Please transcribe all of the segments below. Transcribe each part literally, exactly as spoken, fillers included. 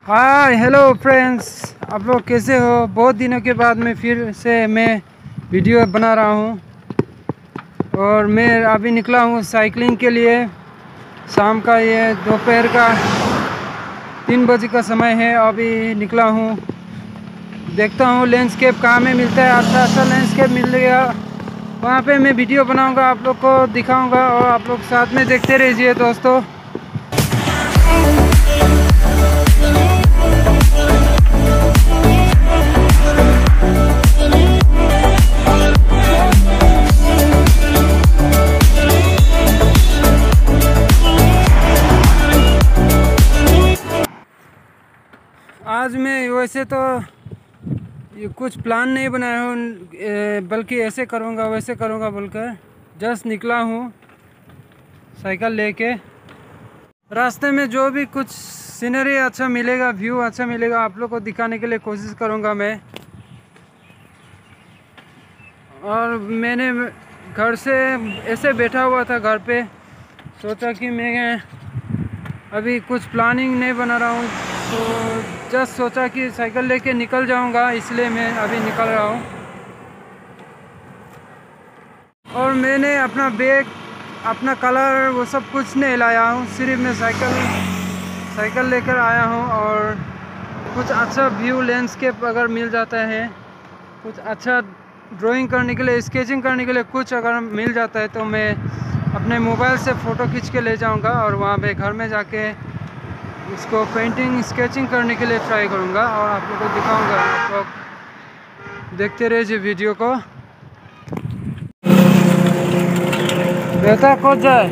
Hi hello friends, आप लोग कैसे हो। बहुत दिनों के बाद मैं फिर से मैं वीडियो बना रहा हूँ और मैं अभी निकला हूँ साइकिलिंग के लिए। शाम का ये दोपहर का तीन बजे का समय है। अभी निकला हूँ, देखता हूँ लैंडस्केप कहाँ में मिलता है। अच्छा अच्छा लैंडस्केप मिल गया, वहाँ पे मैं वीडियो बनाऊँगा, आप लोग को दिखाऊँगा और आप लोग साथ में देखते रहिए दोस्तों। आज मैं वैसे तो ये कुछ प्लान नहीं बनाया हूँ, बल्कि ऐसे करूँगा वैसे करूँगा बोलकर जस्ट निकला हूँ साइकिल लेके। रास्ते में जो भी कुछ सीनरी अच्छा मिलेगा, व्यू अच्छा मिलेगा, आप लोग को दिखाने के लिए कोशिश करूँगा मैं। और मैंने घर से ऐसे बैठा हुआ था घर पे, सोचा कि मैं अभी कुछ प्लानिंग नहीं बना रहा हूँ, तो जस्ट सोचा कि साइकिल लेके निकल जाऊंगा, इसलिए मैं अभी निकल रहा हूँ। और मैंने अपना बैग, अपना कलर वो सब कुछ नहीं लाया हूँ, सिर्फ मैं साइकिल साइकिल लेकर आया हूँ। और कुछ अच्छा व्यू लैंडस्केप अगर मिल जाता है, कुछ अच्छा ड्राइंग करने के लिए, स्केचिंग करने के लिए कुछ अगर मिल जाता है, तो मैं अपने मोबाइल से फ़ोटो खींच के ले जाऊँगा और वहाँ पे घर में जाके इसको पेंटिंग स्केचिंग करने के लिए ट्राई करूँगा और आप लोग को दिखाऊँगा। आप लोग देखते रहिए वीडियो को। बेटा को जाए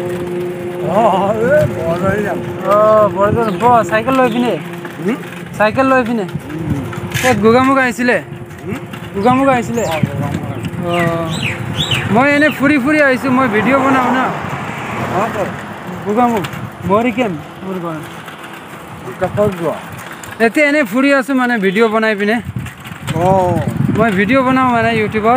साइकिल लै पिने साइकिल लै पिने गुगामुग आइছিলে गुगामुग आइছিলে मैं एने फुरी फुरी आइছোঁ, मैं वीडियो बनाऊँ ना गुगामुग मरी केम मोर घर এতিয়া এনে ফুৰি আছোঁ মানে ভিডিঅ' বনাই পিনে। অঁ মই ভিডিঅ' বনাওঁ মানে ইউটিউবত,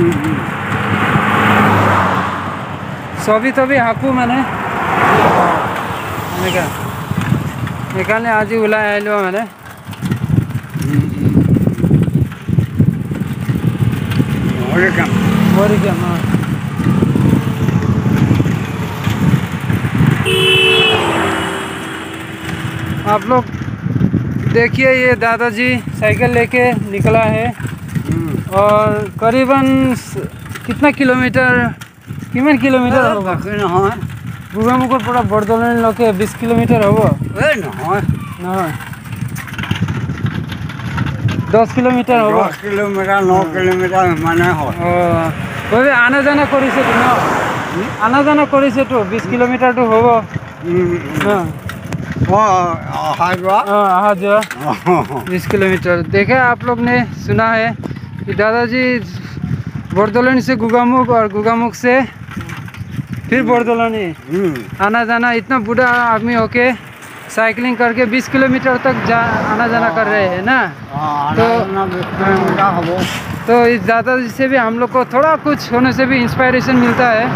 ছবি তবি আঁকো মানে এনেকুৱা, সেইকাৰণে আজি ওলাই আহিলোঁ মানে। মৰি কেম অঁ आप लोग देखिए, ये दादाजी साइकिल लेके निकला है और करीबन कितना किलोमीटर किमान किलोमीटर होगा गुगामुगर पूरा बरदलन लके बीस किलोमीटर होगा ना दस किलोमीटर होगा दस किलोमीटर नौ किलोमीटर माने हो वही आना जाना करिसे तो ना आना जाना करिसे तो बीस किलोमीटर तो होगा हाँ अहा जो बीस किलोमीटर। देखा आप लोग ने सुना है कि दादाजी बरदलन से गुगामुग और गुगामुग से फिर बरदलनी आना जाना, इतना बूढ़ा आदमी होके साइकिलिंग करके बीस किलोमीटर तक जा आना जाना कर रहे हैं ना। तो तो इस दादाजी से भी हम लोग को थोड़ा कुछ होने से भी इंस्पायरेशन मिलता है।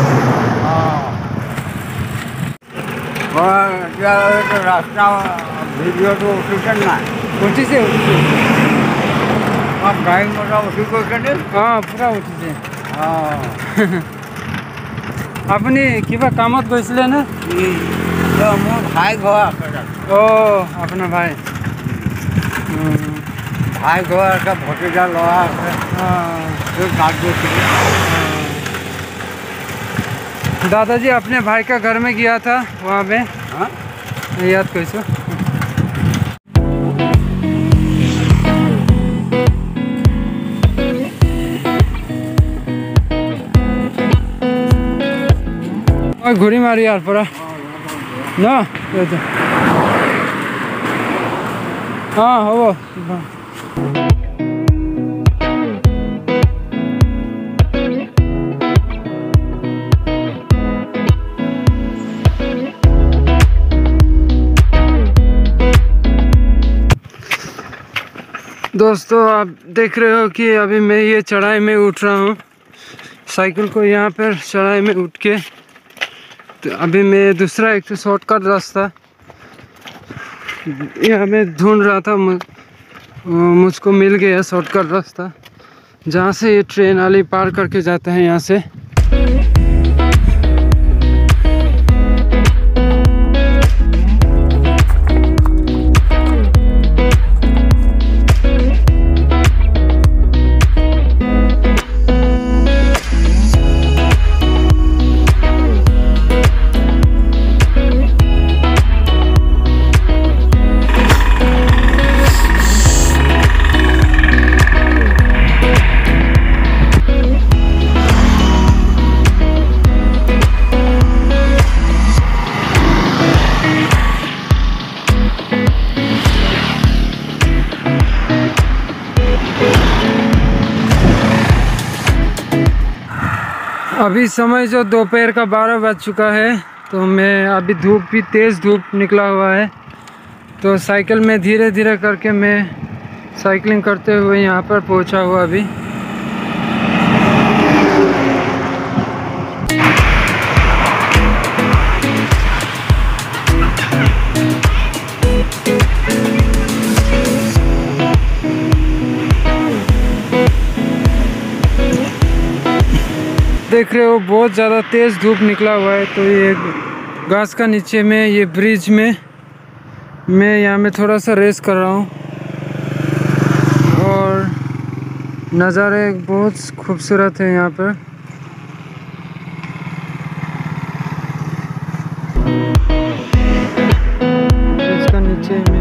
रास्ता वीडियो तो उठी ना उठी से उठी से गाड़ी मोटा उठी को हाँ पूरा उठी से अपनी किबा कामत গৈছিলে ना मोर भाई घर ओ अपना भाई भाई घर का भतीजा लड़ा दादाजी अपने भाई का घर में गया था, वहाँ पे याद कैसे घुरी मारी यार पूरा ना हाँ हो दोस्तों, आप देख रहे हो कि अभी मैं ये चढ़ाई में उठ रहा हूँ साइकिल को, यहाँ पर चढ़ाई में उठ के। तो अभी मैं दूसरा एक शॉर्टकट रास्ता यहाँ मैं ढूंढ रहा था, मुझ, मुझको मिल गया शॉर्टकट रास्ता जहाँ से ये ट्रेन वाली पार करके जाते हैं यहाँ से। अभी समय जो दोपहर का बारह बज चुका है, तो मैं अभी धूप भी तेज़ धूप निकला हुआ है, तो साइकिल में धीरे धीरे करके मैं साइकिलिंग करते हुए यहाँ पर पहुँचा हुआ अभी। देख रहे हो बहुत ज़्यादा तेज़ धूप निकला हुआ है, तो ये घास का नीचे में ये ब्रिज में मैं यहाँ में थोड़ा सा रेस कर रहा हूँ और नज़ारे बहुत खूबसूरत है यहाँ पर। ब्रिज का नीचे में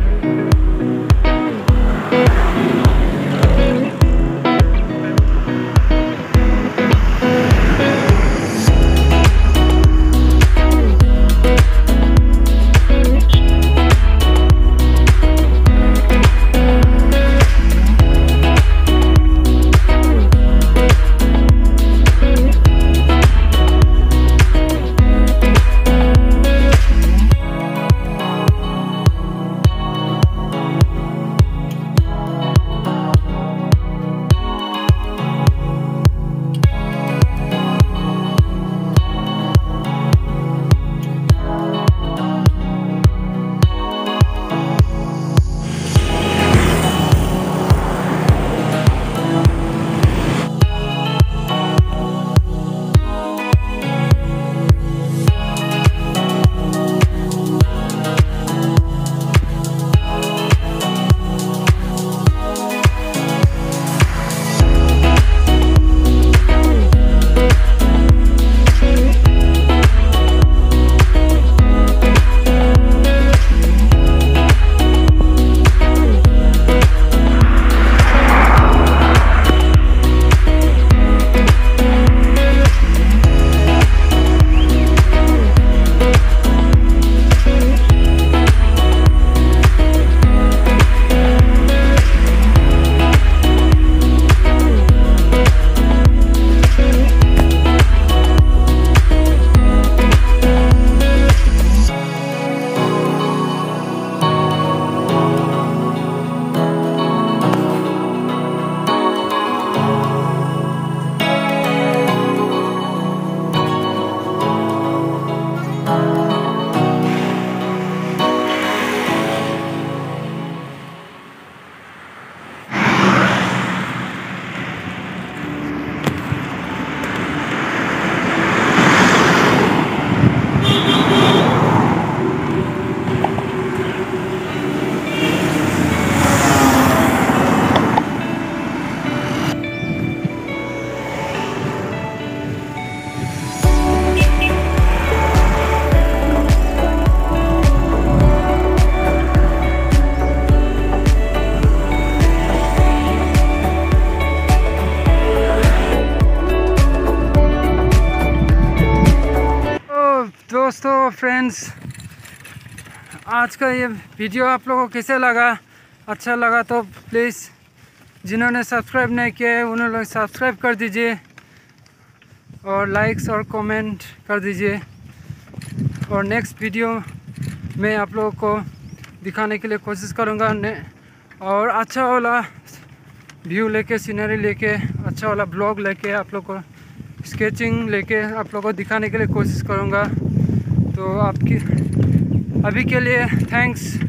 दोस्तों फ्रेंड्स, आज का ये वीडियो आप लोगों को कैसे लगा? अच्छा लगा तो प्लीज़ जिन्होंने सब्सक्राइब नहीं किया है उन्होंने लोग सब्सक्राइब कर दीजिए और लाइक्स और कमेंट कर दीजिए। और नेक्स्ट वीडियो में आप लोगों को दिखाने के लिए कोशिश करूँगा और अच्छा वाला व्यू लेके, सीनरी लेके, अच्छा वाला ब्लॉग लेके, आप लोग को स्केचिंग लेके आप लोग को दिखाने के लिए कोशिश करूँगा। तो आपकी अभी के लिए थैंक्स।